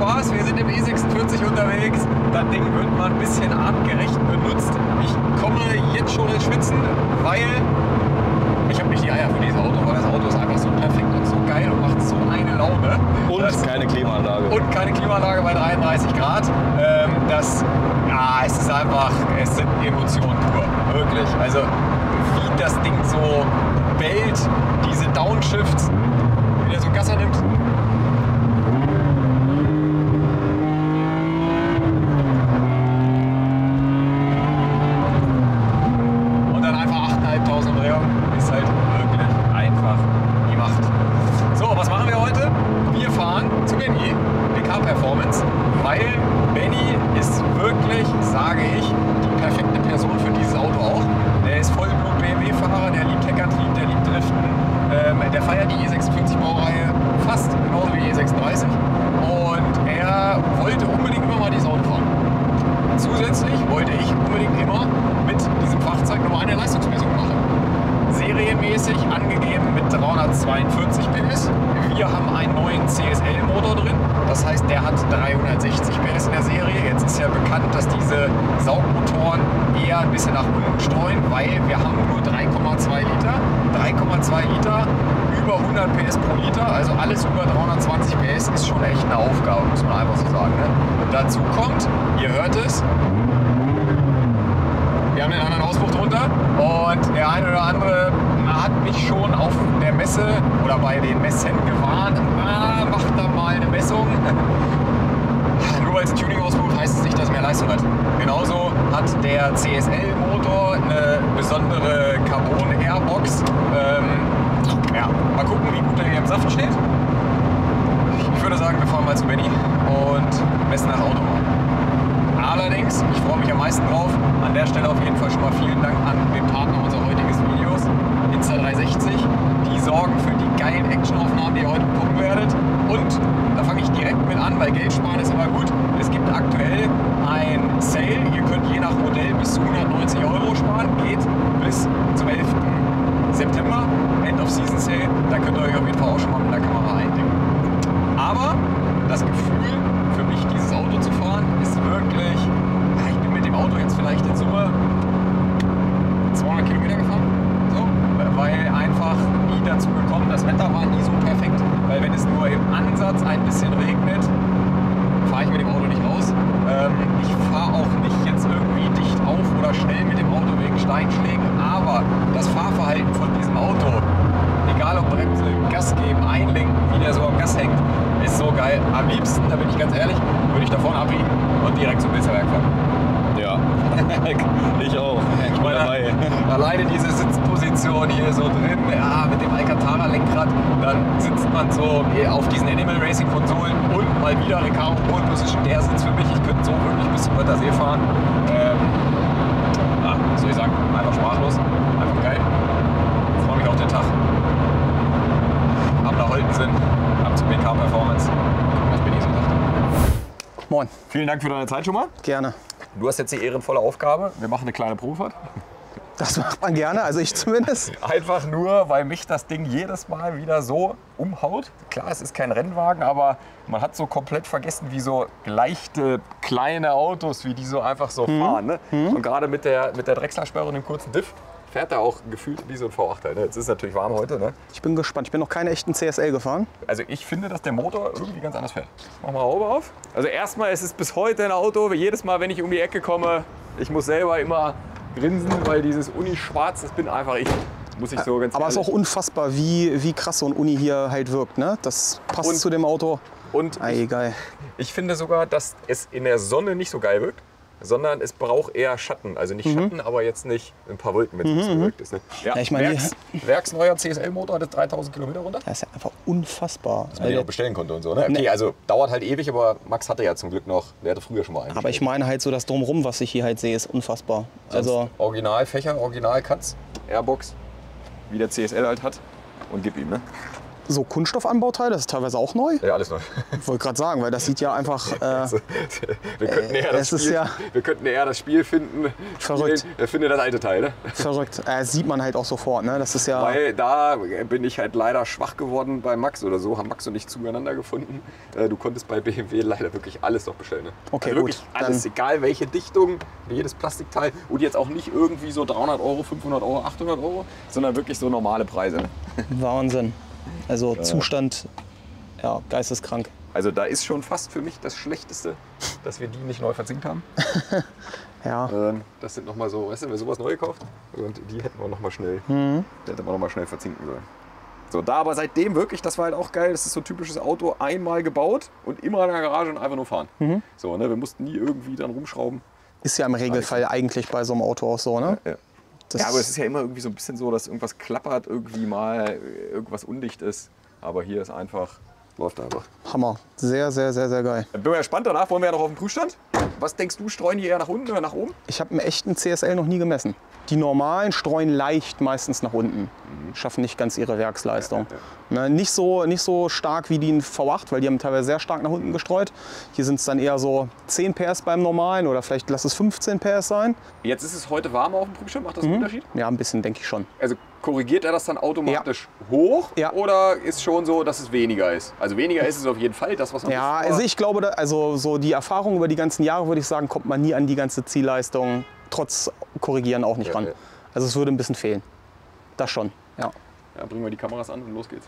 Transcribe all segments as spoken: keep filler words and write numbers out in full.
Spaß, wir sind im E sechsundvierzig unterwegs. Das Ding wird mal ein bisschen artgerecht benutzt. Ich komme jetzt schon ins Schwitzen, weil ich habe nicht die Eier für dieses Auto, weil das Auto ist einfach so perfekt und so geil und macht so eine Laune. Und das, keine Klimaanlage. Und keine Klimaanlage bei dreiunddreißig Grad. Ähm, das, ja, es ist einfach, es sind Emotionen pur, wirklich. Also wie das Ding so bellt, diese Downshifts, wie der so Gasser nimmt. Und dann einfach achttausendfünfhundert Umdrehungen, ist halt wirklich einfach die Macht. So, was machen wir heute? Wir fahren zu Benny, B K Performance, weil Benny ist wirklich, sage ich, die perfekte Person für dieses Auto auch. Der ist Vollblut-B M W-Fahrer, der liebt Heckantrieb, der liebt Driften, ähm, der feiert die E sechsundvierzig Baureihe fast genauso wie die E sechsunddreißig und er wollte unbedingt immer mal dieses Auto fahren. Zusätzlich wollte ich unbedingt immer mit diesem Fahrzeug nochmal eine Leistungsmessung machen. Serienmäßig angegeben mit dreihundertzweiundvierzig P S. Wir haben einen neuen C S L-Motor drin, das heißt, der hat dreihundertsechzig P S in der Serie. Jetzt ist ja bekannt, dass diese Saugmotoren eher ein bisschen nach unten streuen, weil wir haben nur drei Komma zwei Liter. drei Komma zwei Liter, über hundert P S pro Liter, also alles über dreihundertzwanzig P S ist schon echt eine Aufgabe, muss man einfach so sagen. Ne? Dazu kommt, ihr hört es, wir haben den anderen Auspuff drunter und der eine oder andere hat mich schon auf der Messe oder bei den Messen gewarnt, ah, macht da mal eine Messung. Nur weil es Tuning-Auspuff heißt es nicht, dass er mehr Leistung hat. Genauso hat der C S L-Motor eine besondere Carbon-Airbox. Ähm, ja, mal gucken, wie gut er hier im Saft steht. Ich würde sagen, wir fahren mal zu Benny und messen das Auto mal. Allerdings, ich freue mich am meisten drauf. An der Stelle auf jeden Fall schon mal vielen Dank an den Partner unseres heutigen Videos, Insta dreihundertsechzig. Die sorgen für die geilen Actionaufnahmen, die ihr heute bekommen werdet. Und da fange ich direkt mit an, weil Geld sparen ist immer gut. Es gibt aktuell ein Sale. Ihr könnt je nach Modell bis zu hundertneunzig Euro sparen. Geht bis zum elften September, End of Season Sale. Da könnt ihr euch auf jeden Fall auch schon mal mit der Kamera eindenken. Aber das Gefühl für mich, dieses Auto zu fahren, ist wirklich, ja, ich bin mit dem Auto jetzt vielleicht in Summe zweihundert Kilometer gefahren, so, weil einfach nie dazu gekommen, das Wetter war nie so perfekt, weil wenn es nur im Ansatz ein bisschen regnet, fahre ich mit dem Auto nicht raus. Ähm, ich fahre auch nicht jetzt irgendwie dicht auf oder schnell mit dem Auto wegen Steinschlägen, aber das Fahrverhalten von diesem Auto, egal ob Bremse, Gas geben, einlenken, wie der so am Gas hängt, ist so geil. Am liebsten, da bin ich ganz ehrlich, würde ich da vorne abbiegen und direkt zum Bilzerberg fahren. Ja, ich auch. Ich bin dabei. Alleine diese Sitzposition hier so drin, ja, mit dem Alcantara-Lenkrad, dann sitzt man so auf diesen Animal Racing-Konsolen und mal wieder Recaro Pole Position, der Sitz für mich. Ich könnte so wirklich bis zum Wörthersee fahren. Ähm, ja, was soll ich sagen, einfach sprachlos, einfach geil. Ich freue mich auf den Tag. Ab nach Holtensen, ab zum B K Performance. Was bin ich so dachte. Moin. Vielen Dank für deine Zeit schon mal. Gerne. Du hast jetzt die ehrenvolle Aufgabe. Wir machen eine kleine Probefahrt. Das macht man gerne, also ich zumindest. Einfach nur, weil mich das Ding jedes Mal wieder so umhaut. Klar, es ist kein Rennwagen, aber man hat so komplett vergessen, wie so leichte, kleine Autos, wie die so einfach so mhm. fahren. Ne? Mhm. Und gerade mit der, mit der Drechslersperre und dem kurzen Diff fährt er auch gefühlt wie so ein V acht. Ne? Jetzt ist es natürlich warm heute. Ne? Ich bin gespannt. Ich bin noch keine echten C S L gefahren. Also ich finde, dass der Motor irgendwie ganz anders fährt. Mach mal Haube auf. Also erstmal ist es bis heute ein Auto, jedes Mal, wenn ich um die Ecke komme, ich muss selber immer grinsen, weil dieses Uni-Schwarz, das bin einfach ich. Muss ich so ganz Aber es ist auch unfassbar, wie, wie krass so ein Uni hier halt wirkt. Ne? Das passt und, zu dem Auto. Und Ei, geil. Ich, ich finde sogar, dass es in der Sonne nicht so geil wirkt, sondern es braucht eher Schatten. Also nicht mhm. Schatten, aber jetzt nicht ein paar Wolken, wenn es mhm. gewirkt ist. Ne? Ja, ja, ich meine, Werks, Werksneuer C S L-Motor hat dreitausend Kilometer runter. Das ist ja einfach unfassbar. Das man ja auch bestellen konnte und so. Ne? Okay, also dauert halt ewig, aber Max hatte ja zum Glück noch, der hatte früher schon mal einen. Aber ich meine halt so das Drumherum, was ich hier halt sehe, ist unfassbar. Also Original Fächer, Original Cuts, Airbox, wie der C S L halt hat und gib ihm. Ne? so Kunststoffanbauteile, das ist teilweise auch neu. Ja, alles neu. Ich wollte gerade sagen, weil das sieht ja einfach... Äh, Also, wir, könnten eher das es ist Spiel, ja- wir könnten eher das Spiel finden. Verrückt. Spielen, er findet das alte Teil. Ne? verrückt. Äh, das sieht man halt auch sofort, ne? Das ist ja... Weil da bin ich halt leider schwach geworden bei Max oder so. Haben Max und ich zueinander gefunden. Äh, Du konntest bei B M W leider wirklich alles noch bestellen. Ne? Okay, also wirklich gut, alles, dann- egal welche Dichtung, jedes Plastikteil. Und jetzt auch nicht irgendwie so dreihundert Euro, fünfhundert Euro, achthundert Euro, sondern wirklich so normale Preise. Ne? Wahnsinn. Also Zustand, ja, geisteskrank. Also da ist schon fast für mich das Schlechteste, dass wir die nicht neu verzinkt haben. Ja, Ähm, Das sind nochmal so, weißt du, wenn wir sowas neu gekauft und die hätten wir nochmal schnell, die hätte man noch mal schnell verzinken sollen. So, da aber seitdem wirklich, das war halt auch geil, das ist so ein typisches Auto, einmal gebaut und immer in der Garage und einfach nur fahren. So, ne, wir mussten nie irgendwie dran rumschrauben. ist ja im Regelfall eigentlich bei so einem Auto auch so, ne? Ja. Das Ja, aber es ist ja immer irgendwie so ein bisschen so, dass irgendwas klappert, irgendwie mal irgendwas undicht ist. Aber hier ist einfach, läuft einfach. Hammer. Sehr, sehr, sehr, sehr geil. Bin mal gespannt, danach wollen wir ja noch auf den Prüfstand. Was denkst du, streuen die eher nach unten oder nach oben? Ich habe einen echten C S L noch nie gemessen. Die normalen streuen leicht meistens nach unten, schaffen nicht ganz ihre Werksleistung. Ne, nicht, so, nicht so stark wie die in V acht, weil die haben teilweise sehr stark nach unten gestreut. Hier sind es dann eher so zehn P S beim normalen oder vielleicht lass es fünfzehn P S sein. Jetzt ist es heute warm auf dem Prüfstand, macht das einen Unterschied? Ja, ein bisschen denke ich schon. Also korrigiert er das dann automatisch hoch Ja. oder ist schon so, dass es weniger ist? Also weniger ist es auf jeden Fall, das was man Ja, bevor- also ich glaube, da, also so die Erfahrung über die ganzen Jahre, würde ich sagen, kommt man nie an die ganze Zielleistung, trotz Korrigieren auch nicht Ja, ran. ja. Also es würde ein bisschen fehlen. Das schon, ja. Ja, bringen wir die Kameras an und los geht's.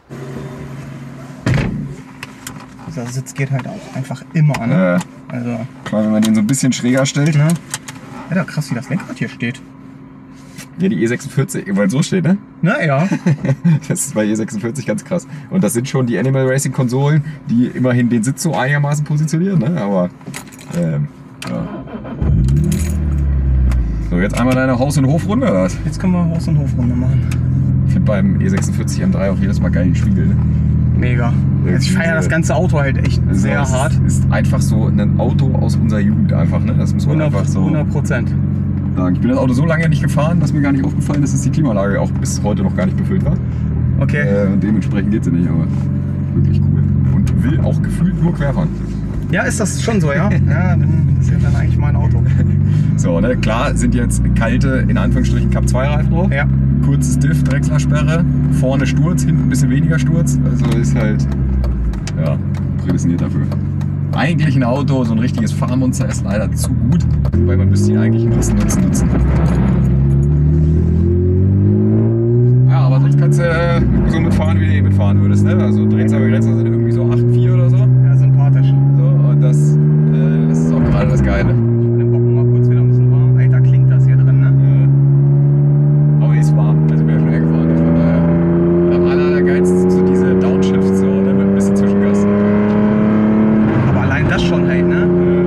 Dieser Sitz geht halt auch einfach immer, ne? Also, Klar, wenn man den so ein bisschen schräger stellt. ne? Alter, krass, wie das Lenkrad hier steht. Ja, die E sechsundvierzig, weil so steht, ne? Naja. Das ist bei E sechsundvierzig ganz krass. Und das sind schon die Animal Racing Konsolen, die immerhin den Sitz so einigermaßen positionieren, ne? Aber, ähm, ja. So, jetzt einmal deine Haus- und Hofrunde, oder was? Jetzt können wir Haus- und Hofrunde machen. Ich finde beim E sechsundvierzig M drei auch jedes Mal geil den Spiegel, ne? Mega. Ich feiere das ganze Auto halt echt sehr das hart. Ist einfach so ein Auto aus unserer Jugend einfach, ne? Das muss man einfach so hundert Prozent. sagen. Ich bin das Auto so lange nicht gefahren, dass mir gar nicht aufgefallen ist, dass die Klimaanlage auch bis heute noch gar nicht befüllt war. Okay. Äh, und dementsprechend geht sie nicht, aber wirklich cool. Und will auch gefühlt nur querfahren. Ja, ist das schon so, ja? Ja, dann ist ja dann eigentlich mein Auto. So, ne? Klar sind jetzt kalte, in Anführungsstrichen, Cup zwei Reifen drauf. Ja. Kurzes Diff, Drechslersperre, vorne Sturz, hinten ein bisschen weniger Sturz. Also ist halt, ja, prädestiniert dafür. Eigentlich ein Auto, so ein richtiges Fahrmonster ist leider zu gut, weil man müsste ihn eigentlich nutzen, nutzen, nutzen. Ja, aber sonst kannst du äh, so mitfahren, wie du eh mitfahren würdest, ne? Also Drehzahlbegrenzer sind irgendwie so acht Komma vier oder so. Ja, sympathisch. So, und das, äh, das ist auch gerade das Geile. Den Bocken mal kurz wieder ein bisschen warm. Alter, klingt das hier drin, ne? Ja. Aber ist warm, also wäre schon hergefahren. Also von daher. Und am allergeilsten sind so diese Downshifts, so, ne, mit ein bisschen Zwischengas. Aber allein das schon halt, ne?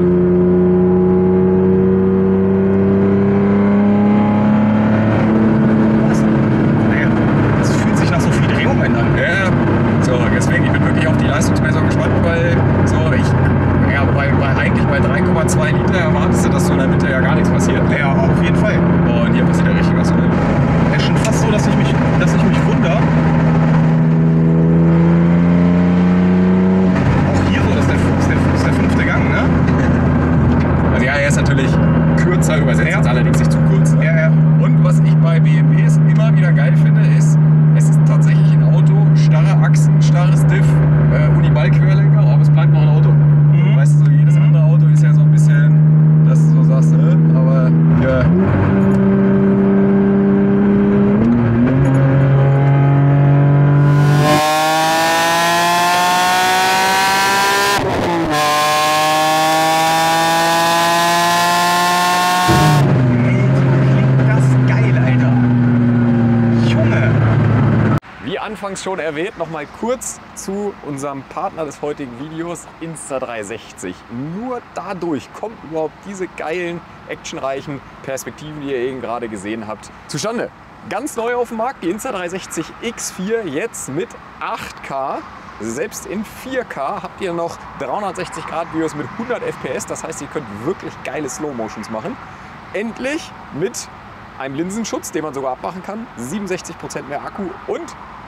Was? Naja, das fühlt sich nach so viel Drehmoment an. Ja, so, deswegen, ich bin wirklich auf die Leistungsmessung gespannt, weil so, ich, ja, bei, bei, eigentlich bei drei Komma zwei Liter erwartest du, dass so in der Mitte ja gar nichts passiert. Ja, auf jeden Fall. Und hier passiert ja richtig was. Ne? Es ist schon fast so, dass ich mich, dass ich mich wundere. Auch hier so, das ist der, ist der, ist der fünfte Gang, ne? Also ja, er ist natürlich kürzer, übersetzt Ja. jetzt allerdings nicht zu kurz. Ne? Ja, ja. Und was ich bei B M Ws immer wieder geil finde, ist, es ist tatsächlich ein Auto, starre Achsen, starres Diff, äh, Uniball-Querlenker, aber es bleibt noch ein Auto. Mhm. Weißt du, so jedes andere Auto ist ja so ein bisschen, dass du so sagst, äh, aber ja. Klingt das geil, Alter. Junge. Wie anfangs schon erwähnt, noch mal kurz zu unserem Partner des heutigen Videos, Insta dreihundertsechzig. Nur dadurch kommt überhaupt diese geilen, actionreichen Perspektiven, die ihr eben gerade gesehen habt, zustande. Ganz neu auf dem Markt, die Insta dreihundertsechzig X vier, jetzt mit acht K. Selbst in vier K habt ihr noch dreihundertsechzig Grad Videos mit hundert F P S. Das heißt, ihr könnt wirklich geile Slow-Motions machen. Endlich mit einem Linsenschutz, den man sogar abmachen kann, siebenundsechzig Prozent mehr Akku und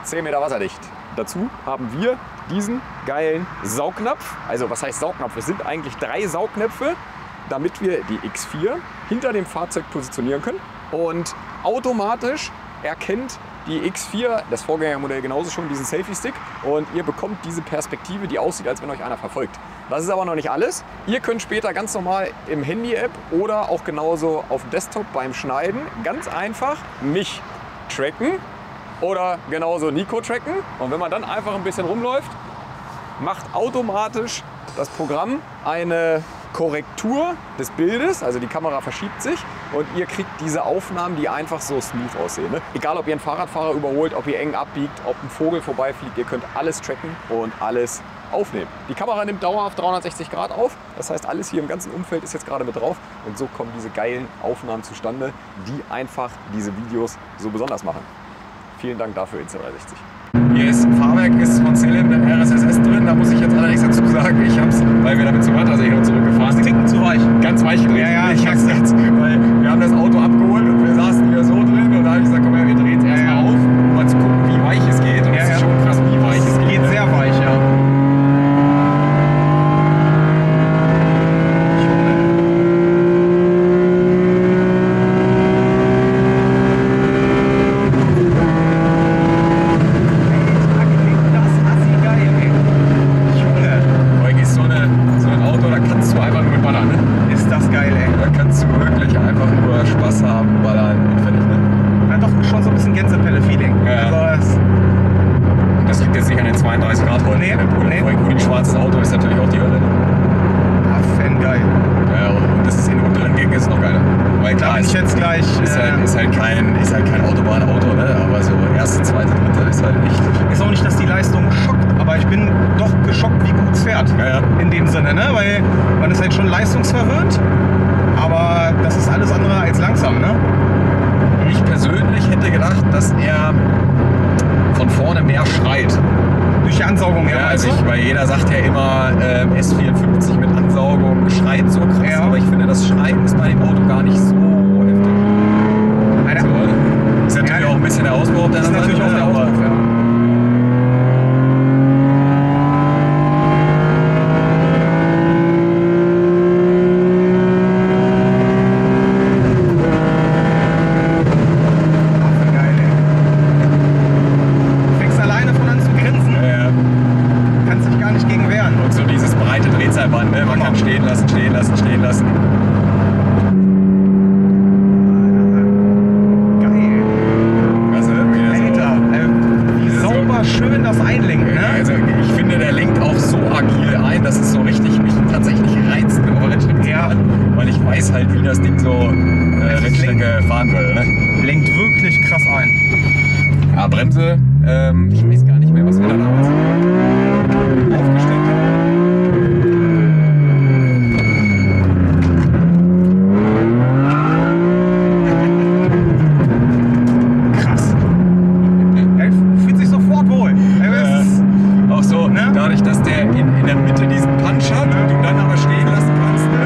zehn Meter wasserdicht. Dazu haben wir diesen geilen Saugnapf. Also was heißt Saugnapf? Es sind eigentlich drei Saugnäpfe, damit wir die X vier hinter dem Fahrzeug positionieren können. Und automatisch erkennt die X vier, das Vorgängermodell genauso schon, diesen Selfie-Stick. Und ihr bekommt diese Perspektive, die aussieht, als wenn euch einer verfolgt. Das ist aber noch nicht alles. Ihr könnt später ganz normal im Handy-App oder auch genauso auf dem Desktop beim Schneiden ganz einfach mich tracken oder genauso Nico tracken. Und wenn man dann einfach ein bisschen rumläuft, macht automatisch das Programm eine Korrektur des Bildes, also die Kamera verschiebt sich und ihr kriegt diese Aufnahmen, die einfach so smooth aussehen. Ne? Egal, ob ihr einen Fahrradfahrer überholt, ob ihr eng abbiegt, ob ein Vogel vorbeifliegt, ihr könnt alles tracken und alles aufnehmen. Die Kamera nimmt dauerhaft dreihundertsechzig Grad auf, das heißt, alles hier im ganzen Umfeld ist jetzt gerade mit drauf und so kommen diese geilen Aufnahmen zustande, die einfach diese Videos so besonders machen. Vielen Dank dafür, Insta dreihundertsechzig. Hier ist Fahrwerk ist von Celim ein R S S S drin, da muss ich jetzt allerdings dazu sagen, ich hab's, weil wir damit zum Radlersäger zurückgefahren sind. Ticken zu weich. Ganz weich gedreht. Ja, ja, ich hab's jetzt, weil wir haben das Auto abgeholt und wir saßen hier so drin und da habe ich gesagt, komm her, wir drehen es erstmal Ja, ja. auf, um mal zu gucken, wie weich es geht. Und Ja, es ist ja. schon krass, wie weich es geht. Geht ne? sehr weich, ja. Weil ist so, eine, so ein Auto, da kannst du einfach nur mit ballern. Ne? Ist das geil, ey. Da kannst du wirklich einfach nur Spaß haben, ballern und fertig. Ne? Ja, doch schon so ein bisschen Gänsepelle-Feeling. Ja. Also, es Das liegt jetzt nicht an den zweiunddreißig Grad heute. Nee, nee. Vor allem ein schwarzes Auto ist natürlich auch die Hölle. ah, fan geil. Ja, und das ist innen und drin gegen ist noch geiler. Weil Da klar, bin ich ist, jetzt gleich. ist, äh, halt, ist, halt kein, ist halt kein Autobahnauto, ne? Aber so erste, zweite, dritte ist halt echt. Ist auch nicht, dass die Leistung schockt, aber ich bin doch geschockt, wie gut es fährt. Ja, ja. In dem Sinne, ne? Weil man ist halt schon leistungsverwöhnt, aber das ist alles andere als langsam, ne? Ich persönlich hätte gedacht, dass er von vorne mehr schreit. Durch die Ansaugung her, Ja, meinst also du? ich, weil jeder sagt ja immer, ähm, S vierundfünfzig mit Ansaugung schreit so krass, Ja. aber ich finde, das Schreien ist bei dem Auto gar nicht so heftig. Alter, So, ist natürlich Ja, auch ein bisschen der Ausbau auf der das ist anderen natürlich auch Seite, der aber Auspuff, ja. Ach, geil, ey. Du fängst alleine von an zu grinsen, äh, kannst dich gar nicht gegen wehren. und so dieses breite Drehzahlband, ne? Man kann stehen lassen, stehen lassen, stehen lassen. Geil. Also, irgendwie so- Alter, äh, wie so- sauber schön das Einlenken, ne? Also ich finde, der lenkt auch so agil ein, dass es so richtig mich tatsächlich reizt, auf Rennstrecke zu Ja. fahren. Weil ich weiß halt, wie das Ding so äh, Es Rennstrecke fahren würde. Ne? Lenkt wirklich krass ein. Ja, Bremse, ähm, ich weiß gar nicht mehr, was wir da damals aufgestellt haben. Krass. Er fühlt sich sofort wohl. Er Ja. ist, Auch so, Ne? dadurch, dass der in, in der Mitte diesen Punch hat und du dann aber stehen lassen kannst. Ne?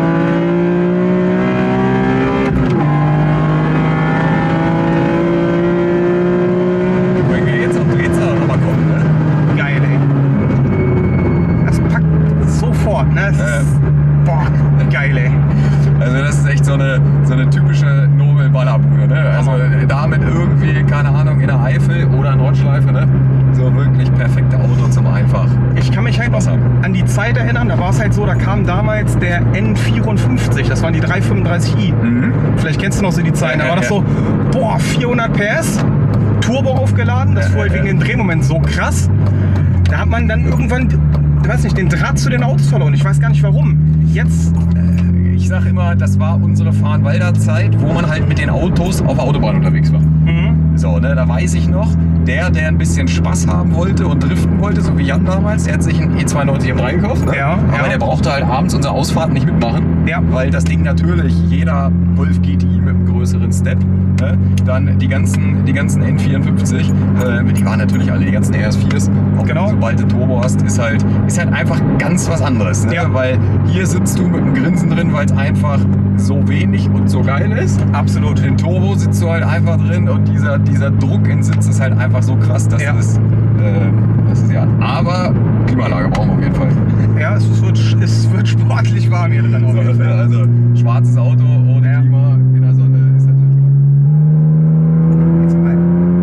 Wenn wir jetzt auf Drehzahl nochmal kommen, ne? geil, ey. Das packt sofort, ne? Das Ja. ist, boah, geil, ey. Also das ist echt so eine, so eine typische Nobel-Ballerbude, ne? Also damit irgendwie, keine Ahnung, in der Eifel oder Nordschleife, ne? So wirklich perfekte Auto zum einfach. Ich kann mich halt noch Spaß haben. an die Zeit erinnern, da war es halt so, da kam damals der N vierundfünfzig, das waren die drei fünfunddreißig i. Mhm. Vielleicht kennst du noch so die Zeit, da Ja, war das ja. so, boah, vierhundert P S, Turbo aufgeladen, das Ja, fuhr halt ja, wegen ja. dem Drehmoment so krass. Da hat man dann irgendwann, ich weiß nicht, den Draht zu den Autos verloren, ich weiß gar nicht warum. Jetzt, Ich sag immer, das war unsere Fahrenwalder-Zeit, wo man halt mit den Autos auf der Autobahn unterwegs war. mhm. So, ne, da weiß ich noch, der, der ein bisschen Spaß haben wollte und driften wollte, so wie Jan damals, der hat sich einen E zweiundneunzig M drei gekauft. Ne? Ja, Aber ja. der brauchte halt abends unsere Ausfahrten nicht mitmachen. Ja. Weil das Ding natürlich, jeder Golf G T I mit einem größeren Step, ne? Dann die ganzen, die ganzen N vierundfünfzig, äh, die waren natürlich alle, die ganzen R S viers. Auch Genau. sobald du Turbo hast, ist halt, ist halt einfach ganz was anderes. Ne? Ja. Weil hier sitzt du mit einem Grinsen drin, weil es einfach so wenig und so geil ist. absolut. In Turbo sitzt du halt einfach drin und dieser, dieser Druck in Sitz ist halt einfach einfach so krass, dass Ja. es, äh, das ist ja. Aber Klimaanlage brauchen wir auf jeden Fall. Ja, es wird, es wird sportlich warm hier drin. Auf jeden So, Fall. also schwarzes Auto ohne Ja. Klima in der Sonne ist natürlich toll. Jetzt mal.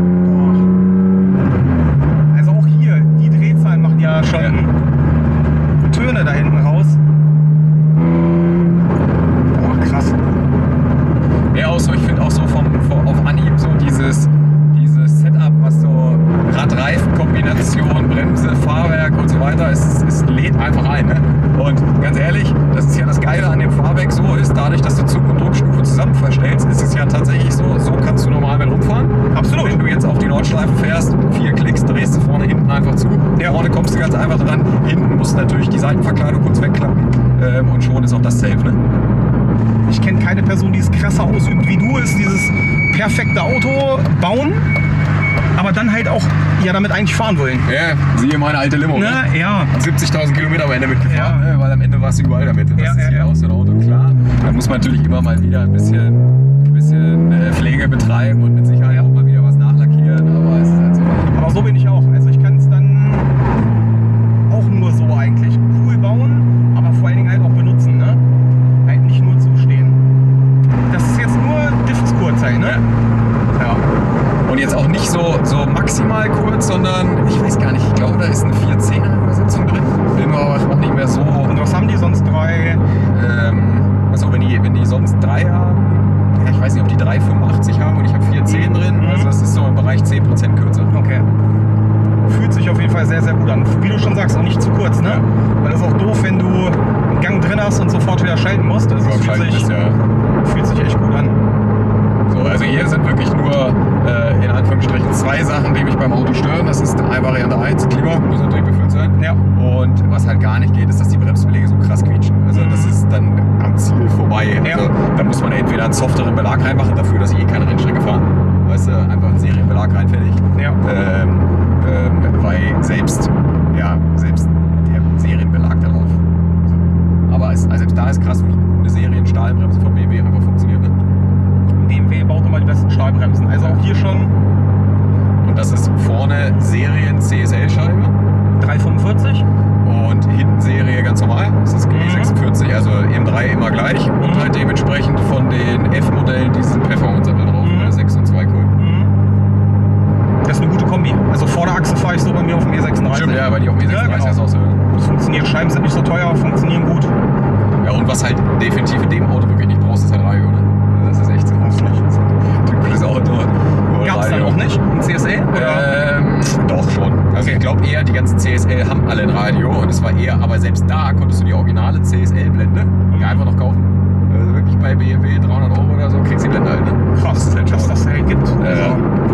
Boah. Also auch hier, die Drehzahlen machen ja schon Ja. Töne da hinten raus. Boah, krass. Ja, auch so, ich finde auch so vom, vom auf Anhieb so dieses, dieses Setup, was so Rad-Reifen-Kombination, Bremse, Fahrwerk und so weiter, es, es lädt einfach ein. Ne? Und ganz ehrlich, das ist ja das Geile an dem Fahrwerk so ist, dadurch, dass du Zug und Druckstufe zusammen verstellst, ist es ja tatsächlich so, so kannst du normal mit rumfahren. Absolut. Wenn du jetzt auf die Nordschleife fährst, vier Klicks, drehst du vorne, hinten einfach zu. Ja. Vorne kommst du ganz einfach dran, hinten musst du natürlich die Seitenverkleidung kurz wegklappen ähm, und schon ist auch das safe. Ne? Ich kenne keine Person, die es krasser ausübt wie du, ist dieses perfekte Auto bauen, aber dann halt auch ja damit eigentlich fahren wollen. Ja, siehe meine alte Limo. Ne? Ja. siebzigtausend Kilometer am Ende mitgefahren, Ja. ne? Weil am Ende warst du überall damit. Das Ja, ist ja, hier ja. auch so ein Auto, klar. Da muss man natürlich immer mal wieder ein bisschen, ein bisschen äh, Pflege betreiben und mit Sicherheit auch mal wieder was nachlackieren, aber es ist halt so. Aber so bin ich auch. Also ich kann es dann auch nur so eigentlich cool bauen, aber vor allen Dingen halt auch benutzen. Ne? Halt nicht nur zum Stehen. Das ist jetzt nur Diffs-Kurzzeit, ne? Ja. Und jetzt auch nicht so, so maximal kurz, sondern ich weiß gar nicht, ich glaube, da ist eine vier zehner Übersetzung drin. Bin mir aber auch nicht mehr so. Und was haben die sonst drei? Ähm, also wenn die, wenn die sonst drei haben, ja, ich weiß nicht, ob die drei fünfundachtzig haben und ich habe vier zehn drin, Mhm. also das ist so im Bereich zehn Prozent kürzer. Okay. Fühlt sich auf jeden Fall sehr, sehr gut an. Wie du schon sagst, auch nicht zu kurz, ne? Weil das ist auch doof, wenn du einen Gang drin hast und sofort wieder schalten musst. Also es fühlt Schalten sich, ist ja fühlt sich echt gut an. so, also hier sind wirklich nur äh, in Anführungsstrichen zwei Sachen, die mich beim Auto stören. Das ist I Variante eins, Klima, muss natürlich befüllt sein. Ja. Und was halt gar nicht geht, ist, dass die Bremsbeläge so krass quietschen. Also das ist dann am Ziel vorbei. Ja. Also da muss man entweder einen softeren Belag reinmachen dafür, dass ich eh keine Rennstrecke fahre. Weißt du, einfach einen Serienbelag rein, fertig. Ja. Ähm, ähm, weil selbst, ja, selbst der Serienbelag darauf. Aber es, also selbst da ist krass, wie gut eine Serien-Stahlbremse von B M W einfach funktioniert. Ne? B M W baut immer die besten Stahlbremsen. Also auch hier schon Und das ist vorne Serien-C S L-Scheibe drei fünfundvierzig. und hinten Serie ganz normal. Das ist G Mhm. sechsundvierzig, also M drei immer gleich. Und Mhm. halt dementsprechend von den F-Modellen diesen Performance-Sattel drauf. Mhm. Ne? sechs und zwei Cool. Mhm. Das ist eine gute Kombi. Also Vorderachse fahre ich so bei mir auf dem E sechsunddreißig. Stimmt, ja, bei dir auf dem E sechsunddreißig Ja, ist genau. auch so. Das funktioniert. Scheiben sind nicht so teuer, funktionieren gut. Ja, und was halt definitiv in dem Auto wirklich nicht brauchst, ist halt Radio. Ne? Das ist echt so ein typisches Auto. wo Gab es dann Radio- auch nicht? Ein C S L? Oder? Ähm, doch schon. Also ich glaube eher, die ganzen C S L haben alle ein Radio und es war eher, aber selbst da konntest du die originale C S L-Blende Mhm. einfach noch kaufen. Also wirklich bei B M W dreihundert Euro oder so kriegst du die Blende halt. Ne? Krass, Das ist halt dass schon- das halt gibt. Ja, Also,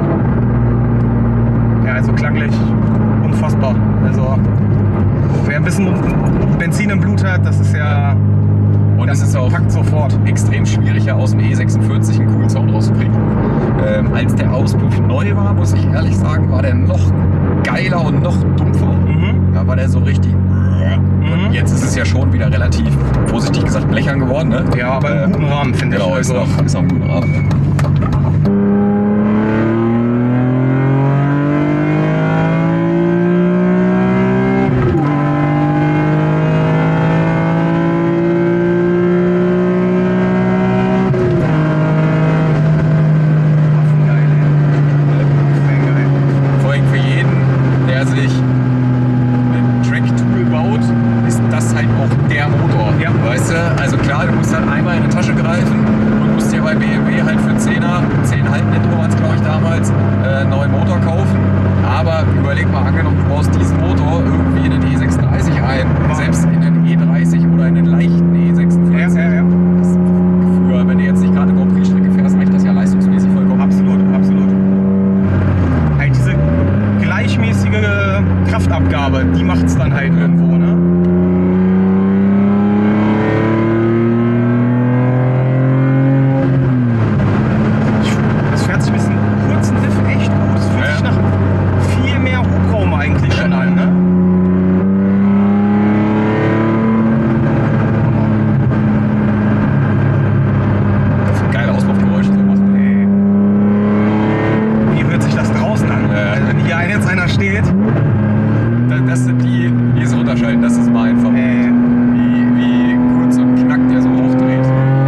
ja, also klanglich unfassbar. Also wer ein bisschen Benzin im Blut hat, das ist ja... Und es ist auch packt sofort. extrem schwierig, ja aus dem E sechsundvierzig einen coolen Sound rauszukriegen. Ähm, als der Auspuff neu war, muss ich ehrlich sagen, war der noch geiler und noch dumpfer. Mhm. Da war der so richtig. Mhm. Jetzt ist es ja schon wieder relativ, vorsichtig gesagt, blechern geworden. Ne? Ja, aber im Ähm, guten Rahmen, finde ich. Genau, ist, Also, noch, ist noch ein guter Rahmen. Ne? geil, ey. Sehr geil. Vor allem für jeden, der sich ein Track-Tool baut, ist das halt auch der Motor. Ja. Weißt du? Also klar, du musst halt einmal in die Tasche greifen und musst dir bei B M W halt für zehner, zehn Komma fünf netto waren es glaube ich damals, äh, einen neuen Motor kaufen. Aber überleg mal, angenommen, du baust diesen Motor irgendwie in den E sechsunddreißig ein, Ja. selbst in den E dreißig oder in den leichten E sechsundvierzig. Ja, ja, ja. Das für, wenn du jetzt nicht gerade Grand Prix-Strecke fährst, reicht das ja leistungsmäßig vollkommen. Absolut, absolut. Halt diese gleichmäßige Kraftabgabe, die macht es dann halt irgendwo, ne? Ich- Es fährt sich ein bisschen kurzen Diff echt gut. Es fühlt Ja, sich ja. nach viel mehr Hubraum eigentlich schon an, ne? Geile Auspuffgeräusche so machen. Wie hört sich das draußen an? Äh, steht. Das, das sind die, die es runterschalten, das ist mein Favorit. Äh, Wie, wie kurz und knack der so hochdreht.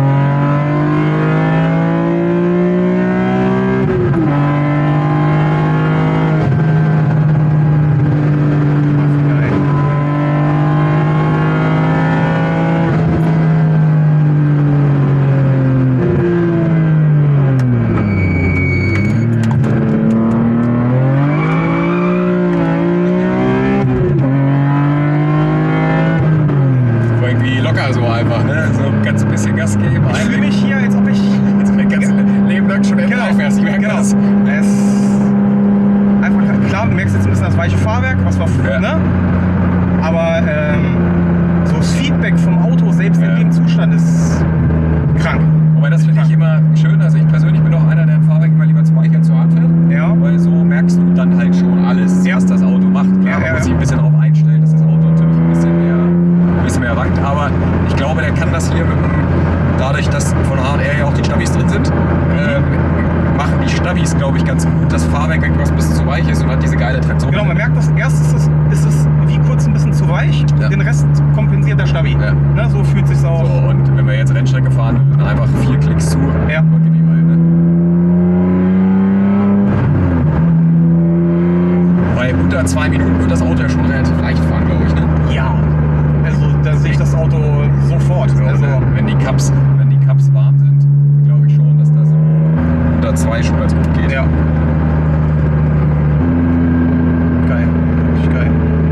Irgendwie locker so einfach, ne? So ein ganz bisschen Gas geben. ich fühle mich hier, als ob ich... Als wenn das ganze Leben lang schon Genau, drauf wärst. Ich merke genau. das. Es einfach klar, du merkst jetzt ein bisschen das weiche Fahrwerk, was war früher, Ja. ne? Aber ähm, so das Feedback vom Auto selbst Ja. in dem Zustand ist krank. Wobei das finde ich immer schön. Also ich persönlich bin auch einer, der ein Fahrwerk immer lieber speichert zu hart fährt. Ja. Weil so merkst du dann halt schon alles, Ja. was das Auto macht. Klar, Ja, man ja, muss ja. sich ein bisschen darauf einstellen, dass das Auto natürlich ein bisschen mehr, ein bisschen mehr wankt. Aber ich glaube, der kann das hier mit dem, dadurch, dass von H und R ja auch die Stabis drin sind, ähm, machen die Stabis, glaube ich, ganz gut. Das Fahrwerk etwas ein bisschen zu weich ist und hat diese geile Traktion. Genau, man merkt das. Erst ist es, ist es wie kurz ein bisschen zu weich, Ja. den Rest kompensiert der Stabi. Ja. Ne, so fühlt sich's auch. So, und wenn wir jetzt Rennstrecke fahren würden, einfach vier Klicks zu. Ja. Und gib ihm halt, ne? Bei unter zwei Minuten wird das Auto ja schon relativ leicht fahren, glaube ich, ne? Ja. Also da sehe ich das Auto sofort. So, Also, ne? Wenn die Cups, wenn die Cups warm sind, glaube ich schon, dass da so unter zwei schon ganz gut geht. ja. Geil. Richtig geil.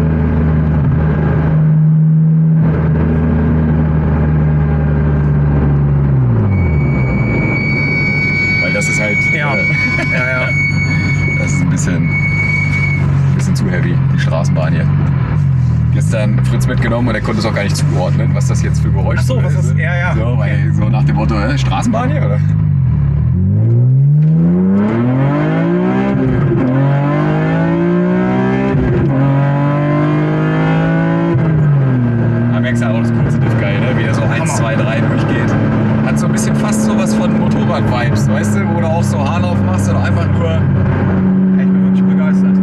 Weil das ist halt, Ja. äh, Ja, ja. das ist ein bisschen, ein bisschen zu heavy, die Straßenbahn hier. Gestern Fritz mitgenommen und er konnte es auch gar nicht zuordnen, was das jetzt für Geräusche Ach so, was das- ja, ja. So, weil, so nach dem Motto, äh, Straßenbahn hier, oder? Da merkst du auch das kurze Diff geil, ne? Wie er so eins, Hammer. zwei, drei durchgeht. Hat so ein bisschen fast sowas von Motorrad-Vibes, weißt du, wo du auch so Hahn aufmachst und einfach nur. Ja, ich bin wirklich begeistert.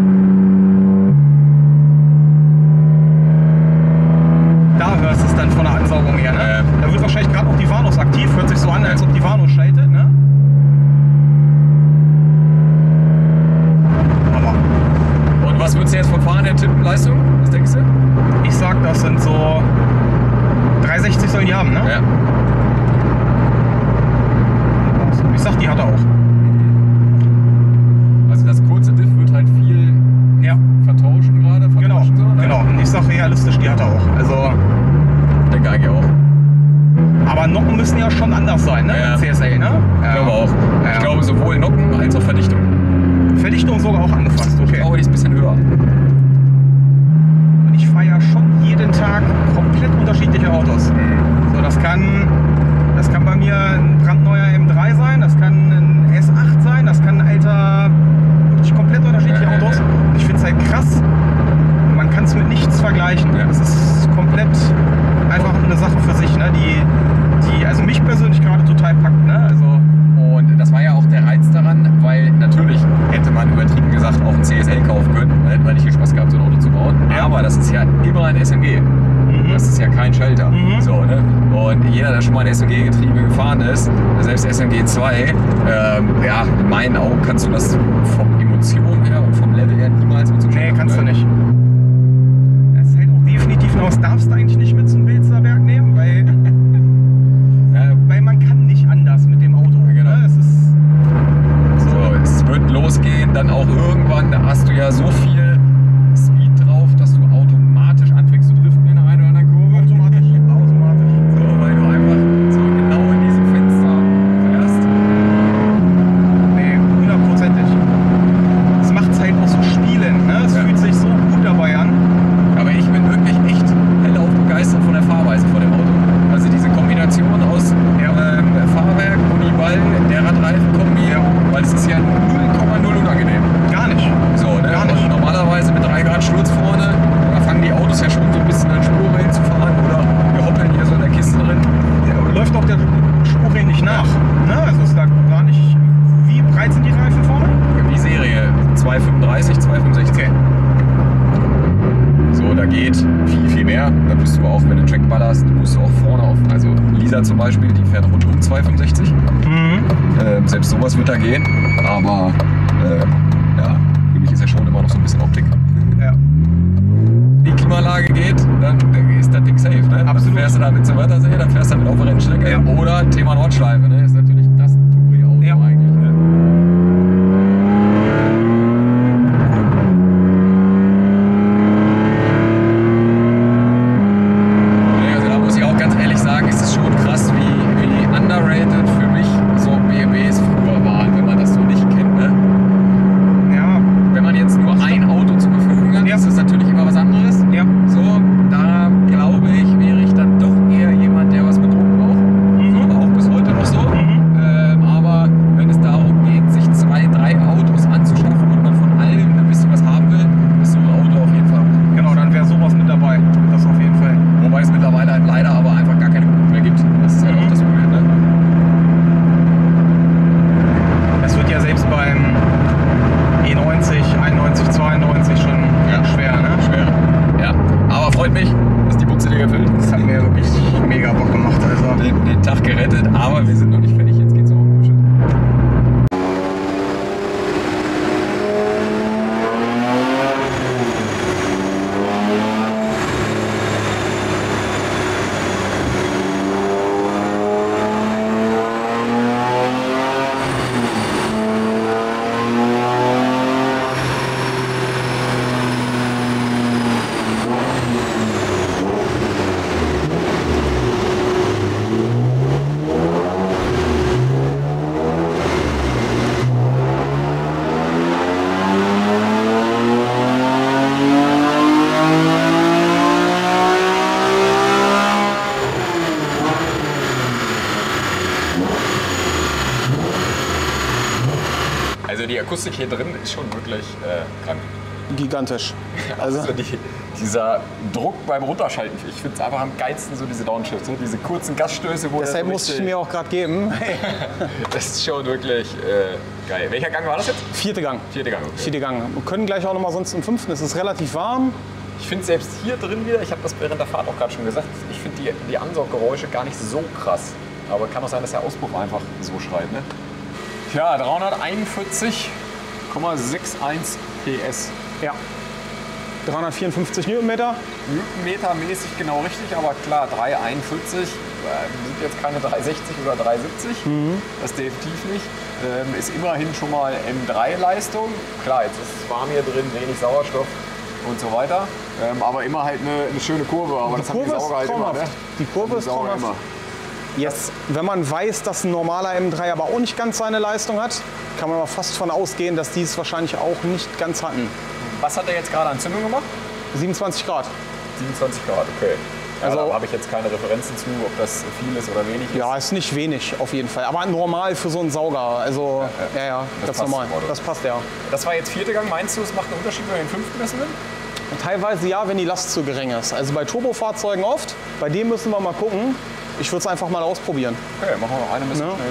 Da hörst du es dann von der Ansaugung her, ne? Ja. Da wird wahrscheinlich gerade auch die Vanus aktiv. Hört sich so an, als ob die Vanus schaltet, ne? Hammer. Und was würdest du jetzt von Fahren her tippen, Leistung? Was denkst du? Ich sag, das sind so dreihundertsechzig sollen die haben, ne? Ja. Ich sag, die hat er auch. Also das kurze Diff wird halt viel Ja, vertauschen gerade. genau. vertauschen So, ne? Genau. Und ich sag realistisch, die hat er auch. Also, Ich denke eigentlich auch. aber Nocken müssen ja schon anders sein, ne? Ja. C S L, ne? Ich glaube auch. Ja. Ich glaube sowohl Nocken als auch Verdichtung. Verdichtung sogar auch angefasst, Ich okay. glaube, die ist ein bisschen höher. Und ich fahre ja schon jeden Tag komplett unterschiedliche Autos. So, das kann, das kann bei mir ein brandneuer M drei sein, das kann ein S acht sein, das kann ein alter, wirklich komplett unterschiedliche Ja, ja, Autos. ja. Und ich finde es halt krass, man kann es mit nichts vergleichen. Ja. Das ist komplett einfach eine Sache für sich, ne? die, die also mich persönlich gerade total packt. Ne? Also, Und das war ja auch der Reiz daran, weil natürlich hätte man übertrieben gesagt auch ein C S L kaufen können. Da hätte man nicht viel Spaß gehabt, so ein Auto zu bauen. Ja. Aber das ist ja immer ein S M G. Das ist ja kein Schalter. Mhm. So, ne? Und jeder, der schon mal ein S M G-Getriebe gefahren ist, selbst S M G zwei, ähm, ja, in meinen Augen kannst du das vom Emotion her und vom Level her niemals mit so einem nee, Schalter kannst du vergleichen. nicht. Das ist halt auch definitiv noch, das darfst du eigentlich nicht mit zum Bilsterberg nehmen, weil, Ja, weil man kann nicht anders mit dem Auto. Genau. Ne? Es ist so, es wird losgehen, dann auch irgendwann, da hast du ja so viel Speed drauf, dass du automatisch anfängst zu driften in der einen oder anderen Kurve. automatisch, automatisch. So, weil du einfach so genau in diesem Fenster fährst. Nee, hundertprozentig. Es macht es halt auch so spielend, ne? Es Ja. fühlt sich so gut dabei an. Aber ich bin wirklich echt hellauf begeistert von der Fahrweise von dem Auto. Also diese Kombination aus Ja. ähm, Fahrwerk, Uniball, der Radreifen-Kombi, Ja. weil es ist ja null Komma null unangenehm. Gar nicht. So, ne? Gar nicht. Und normalerweise mit drei Grad Sturz vorne, da fangen die Autos ja schon so ein bisschen an Spurrillen zu fahren oder wir hoppeln hier so in der Kiste drin. Der läuft auch der Spurring nicht nach. Ne? Also ist da gar nicht. Wie breit sind die Reifen vorne? Die Serie zwei fünfunddreißig, zwei fünfundsechzig. Okay. So, da geht viel, viel mehr. Da bist du auch, wenn du Track ballerst, musst du auch vorne auf. Also Lisa zum Beispiel, die fährt rund um zwei fünfundsechzig. Mhm. Ähm, selbst sowas wird da gehen. Aber äh, ja, für mich ist ja schon immer noch so ein bisschen Optik. Ja. Die Klimaanlage geht, dann ist das Ding safe. Ne? Absolut. Dann fährst du da mit zum Wörthersee, dann fährst du damit auf der Rennstrecke. Ja. Oder Thema Nordschleife. Ne? Ist natürlich das Touri-Auto ja. eigentlich. Ne? Also die Akustik hier drin ist schon wirklich äh, krank. Gigantisch. Also, also die, dieser Druck beim Runterschalten, ich finde es einfach am geilsten, so diese Downshifts, so diese kurzen Gasstöße. Wo Deshalb musste ich mir auch gerade geben. Das ist schon wirklich äh, geil. Welcher Gang war das jetzt? Vierte Gang. Vierte Gang. Okay. Vierte Gang. Wir können gleich auch noch mal sonst im fünften. Es ist relativ warm. Ich finde selbst hier drin wieder, ich habe das während der Fahrt auch gerade schon gesagt, ich finde die, die Ansauggeräusche gar nicht so krass. Aber kann auch sein, dass der Auspuff einfach so schreit. Ne? Tja, dreihunderteinundvierzig Komma einundsechzig P S. Ja. dreihundertvierundfünfzig Newtonmeter. Newtonmeter mäßig genau richtig, aber klar, dreihunderteinundvierzig äh, sind jetzt keine dreihundertsechzig oder dreihundertsiebzig. Mhm. Das definitiv nicht. Ähm, ist immerhin schon mal M drei Leistung. Klar, jetzt ist es warm hier drin, wenig Sauerstoff und so weiter. Ähm, aber immer halt eine, eine schöne Kurve. Aber die das Kurve haben die Sauger halt immer, ne? Die Kurve ist traumhaft. Immer. Jetzt, wenn man weiß, dass ein normaler M drei aber auch nicht ganz seine Leistung hat, kann man aber fast von ausgehen, dass die es wahrscheinlich auch nicht ganz hatten. Was hat er jetzt gerade an Zündung gemacht? siebenundzwanzig Grad. siebenundzwanzig Grad, okay. Ja, also da habe ich jetzt keine Referenzen zu, ob das viel ist oder wenig ist. Ja, ist nicht wenig auf jeden Fall. Aber normal für so einen Sauger. Also, ja, ja, ja das, das normal. Das passt ja. Das war jetzt vierter Gang. Meinst du, es macht einen Unterschied, wenn wir den fünften messen will? Teilweise ja, wenn die Last zu gering ist. Also bei Turbofahrzeugen oft. Bei dem müssen wir mal gucken. Ich würde es einfach mal ausprobieren. Okay, machen wir noch eine Messung. Ja.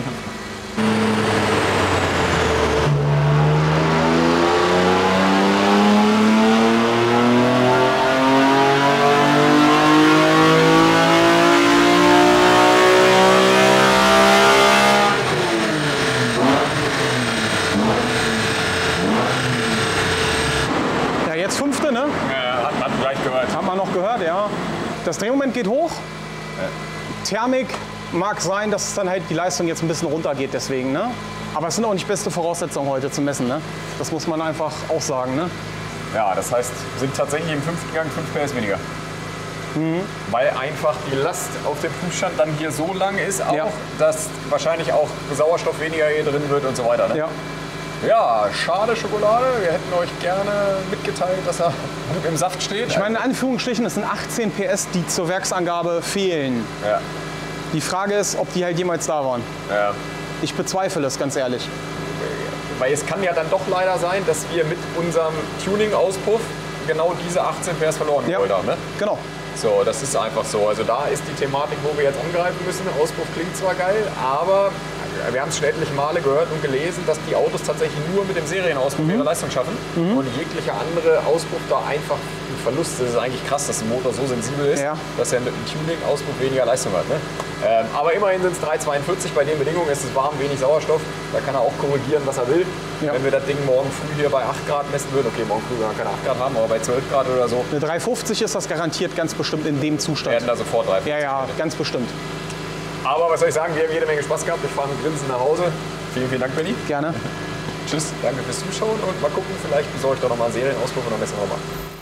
Ja, jetzt fünfte, ne? Ja, hat man gleich gehört. Hat man noch gehört, ja. Das Drehmoment geht hoch. Ja. Thermik mag sein, dass es dann halt die Leistung jetzt ein bisschen runtergeht deswegen, ne? Aber es sind auch nicht beste Voraussetzungen heute zum Messen, ne? Das muss man einfach auch sagen, ne? Ja, das heißt, sind tatsächlich im fünften Gang fünf P S weniger. Mhm. Weil einfach die Last auf dem Prüfstand dann hier so lang ist, auch, ja. dass wahrscheinlich auch Sauerstoff weniger hier drin wird und so weiter, ne? Ja. Ja, schade Schokolade. Wir hätten euch gerne mitgeteilt, dass er gut im Saft steht. Ich meine, in Anführungsstrichen, es sind achtzehn P S, die zur Werksangabe fehlen. Ja. Die Frage ist, ob die halt jemals da waren. Ja. Ich bezweifle es, ganz ehrlich. Weil es kann ja dann doch leider sein, dass wir mit unserem Tuning-Auspuff genau diese achtzehn P S verloren ja. haben. Ne? Genau. So, das ist einfach so. Also da ist die Thematik, wo wir jetzt angreifen müssen. Der Auspuff klingt zwar geil, aber wir haben es schon etliche Male gehört und gelesen, dass die Autos tatsächlich nur mit dem Serienauspuff ihre Leistung schaffen und jeglicher andere Auspuff da einfach ein Verlust. Das ist eigentlich krass, dass der Motor so sensibel ist, Ja. dass er mit einem Tuning-Auspuff weniger Leistung hat. Ne? Ähm, aber immerhin sind es drei Komma zweiundvierzig. Bei den Bedingungen ist es warm, wenig Sauerstoff. Da kann er auch korrigieren, was er will. Ja. Wenn wir das Ding morgen früh hier bei acht Grad messen würden, okay, morgen früh werden wir keine acht Grad haben, aber bei zwölf Grad oder so, Eine drei fünfzig ist das garantiert ganz bestimmt in dem Zustand. werden da sofort drei. Ja, ja, ganz bestimmt. Aber was soll ich sagen, wir haben jede Menge Spaß gehabt. Ich fahre mit Grinsen nach Hause. Vielen, vielen Dank, Benni. Gerne. Tschüss, danke fürs Zuschauen und mal gucken, vielleicht besorge ich da nochmal einen Serienauspuff und dann messen wir nochmal.